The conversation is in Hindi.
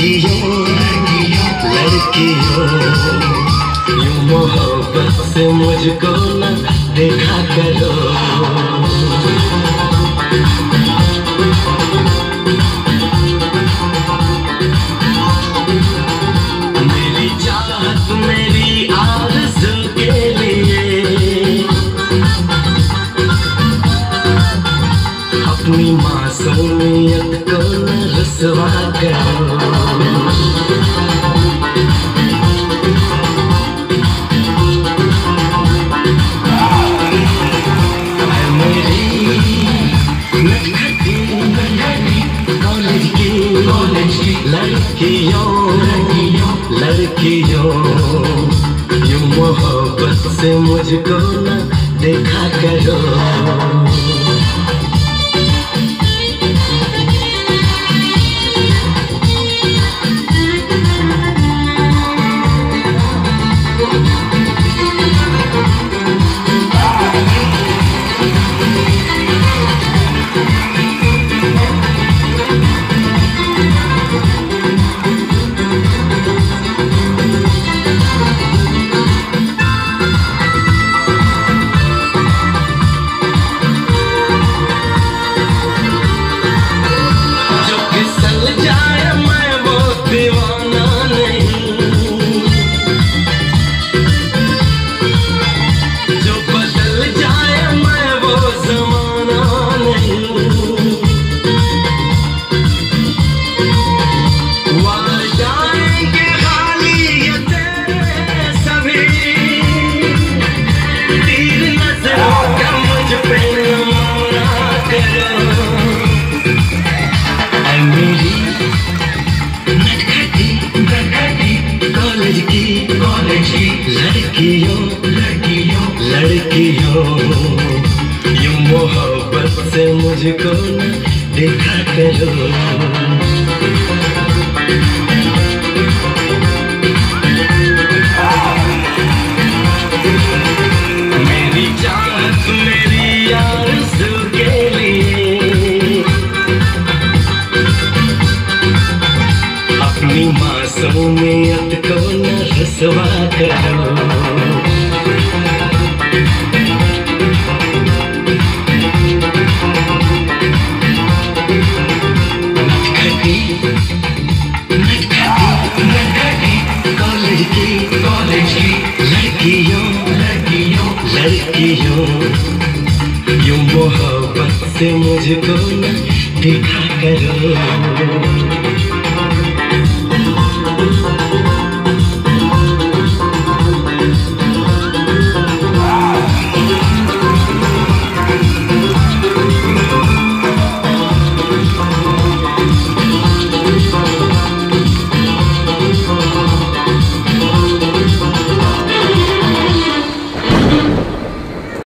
लड़कियों लड़कियों यूं मोहब्बत से मुझको न देखा करो। मेरी चाहत मेरी आरज़ू के लिए अपनी मासूमियत को न रुसवा करो। लड़कियों यूं मोहब्बत से मुझको न देखा करो। लड़कियों यूं मोहब्बत से मुझको न देखा करो। मेरी चाहत मेरी आरज़ू के लिए अपनी मासूमियत को न रुसवा करो। लड़कियों यूं मोहब्बत से मुझको न देखा करो।